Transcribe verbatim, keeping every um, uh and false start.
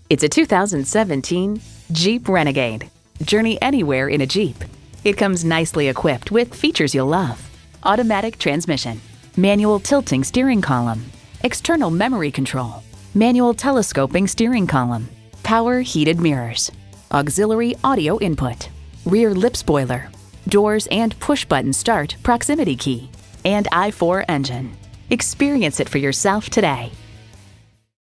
It's a two thousand seventeen Jeep Renegade. Journey anywhere in a Jeep. It comes nicely equipped with features you'll love. Automatic transmission, manual tilting steering column, external memory control, manual telescoping steering column, power heated mirrors, auxiliary audio input, rear lip spoiler, doors and push-button start proximity key, and I four engine. Experience it for yourself today.